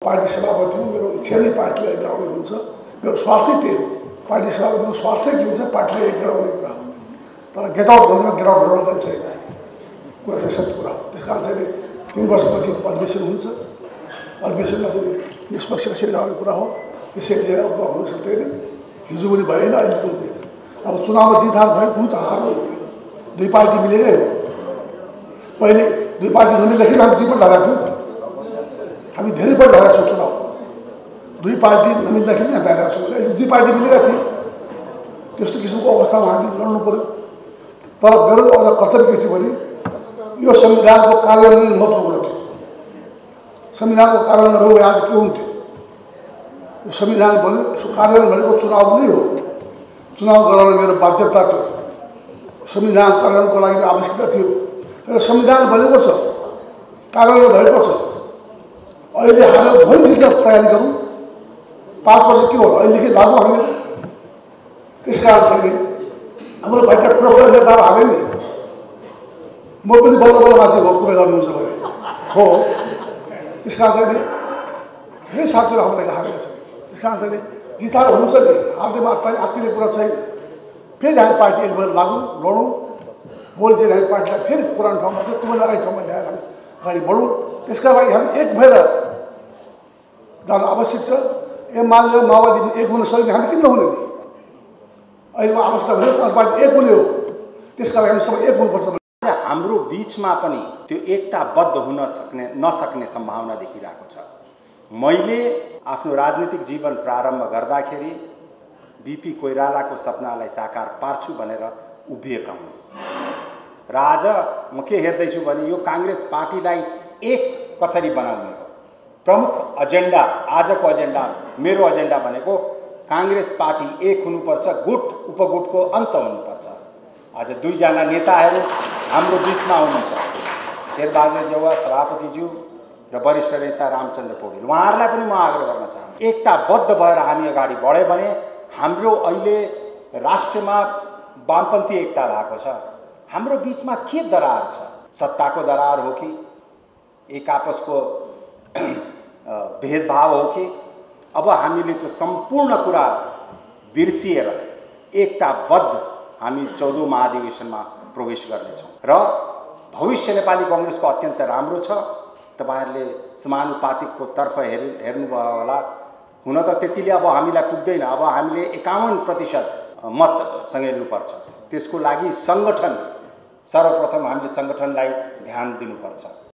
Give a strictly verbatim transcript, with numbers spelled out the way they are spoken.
Party सभापति हो, मेरो इच्छा नै पार्टीलाई एक गराउने हुन्छ, मेरो स्वार्थै त्यही हो। पार्टी सभापतिको स्वार्थै के हुन्छ, पार्टीलाई एक गराउने कुरा हो। तर गेट आउट भन्दा गेट आउट गर्न जान्छ कुरा चाहिँ सत्य कुरा हो। त्यस कारण चाहिँ तिन वर्षपछि अधिवेशन हुन्छ, अधिवेशनमा चाहिँ निष्पक्ष कसरी जाने कुरा हो, त्यसैले हुन सक्दैन। हिजो पनि भएन, अहिले पनि हुँदैन। अब चुनावमा जित हार भयो, हुन्छ हार हो, दुई पार्टी मिलेकै हो। पहिले दुई पार्टी नमिल्दाखेरि हामी दुईपल्ट हारेका थियौँ, हामी धेरैपल्ट हारेका छौँ चुनाव। दुई पार्टी नमिल्दाखेरि हामी हारेका छौँ, अहिले दुई पार्टी मिलेका थिए। त्यस्तो किसिमको अवस्थामा हामी लड्नु पऱ्यो। तर मेरो अझ कर्तव्य के थियो भने यो संविधानको कार्यान्वयन महत्त्वपूर्ण थियो। संविधानको कार्यान्वयन नभएको आज के हुन्थ्यो? यो संविधान बन्यो, यसको कार्यान्वयन भनेको चुनाव नै हो। चुनाव गराउन मेरो बाध्यता थियो, संविधान कार्यान्वयनको लागि आवश्यकता थियो। र संविधान बनेको छ, कार्यान्वयन भएको छ। अहिले हारेर भोलि जित्न तयारी गरौँ। पाँच वर्ष के हो, अहिलेदेखि लागु हामी। त्यस कारण चाहिँ हाम्रो भाइका ठुलो ठुलो नेताहरू हारे नि। म पनि बल्ल बल्ल मान्छे हो, कुरा गर्नुहुन्छ भने हो। त्यस कारण चाहिँ धेरै साथीहरू हाम्रो लागि हारेका छन्। त्यस कारण चाहिँ जितार हुन्छ नि, हार्दैमा आत्तिने कुरा छैन। फेरि हामी पार्टी एक भएर लागौँ, लडौँ। भोलि चाहिँ हामी पार्टीलाई फेरि पुरानो ठाउँमा चाहिँ तुम्हारे अगाडि ठाउँमा ल्याएर हामी अगाडि बढौँ। त्यसका लागि हामी एक भएर जानु आवश्यक छ। ए मानव माओवादी एक हुन सक्ने, हामी किन नहुने नि? अहिलेको अवस्था भने पाँच पार्टी एक हुने हो। त्यसका लागि हामी सबै एक हुनुपर्छ। हाम्रो बीचमा पनि त्यो एकताबद्ध हुन सक्ने नसक्ने सम्भावना देखिरहेको छ। मैले आफ्नो राजनीतिक जीवन प्रारम्भ गर्दाखेरि बीपी कोइरालाको सपनालाई साकार पार्छु भनेर उभिएका हुँ। र आज म के हेर्दैछु भने यो कांग्रेस पार्टीलाई एक कसरी बनाउने हो। प्रमुख एजेन्डा, आजको एजेन्डा, मेरो एजेन्डा भनेको कांग्रेस पार्टी एक हुनुपर्छ, गुट उपगुटको अन्त हुनुपर्छ। आज दुईजना नेताहरू हाम्रो बिचमा हुनुहुन्छ, शेरबहादुर देउवा सभापतिज्यू र वरिष्ठ नेता रामचन्द्र पौडेल। उहाँहरूलाई पनि म आग्रह गर्न चाहन्छु, एकताबद्ध भएर हामी अगाडि बढ्यो भने हाम्रो अहिले राष्ट्रमा वामपन्थी एकता भएको छ। हाम्रो बिचमा के दरार छ? सत्ताको दरार हो कि एक आपसको भेदभाव हो कि अब हामीले त्यो सम्पूर्ण कुरा बिर्सिएर एकताबद्ध हामी चौधौं महाधिवेशनमा प्रवेश गर्नेछौँ। र भविष्य नेपाली कांग्रेसको अत्यन्त राम्रो छ। तपाईहरुले समानुपातिकको तर्फ हेर् हेर्नुभयो होला। हुन त त्यतिले अब हामीलाई पुग्दैन। अब हामीले एकाउन्न प्रतिशत मत सँगैर्नुपर्छ। त्यसको लागि संगठन, सर्वप्रथम हामीले संगठनलाई ध्यान दिनुपर्छ।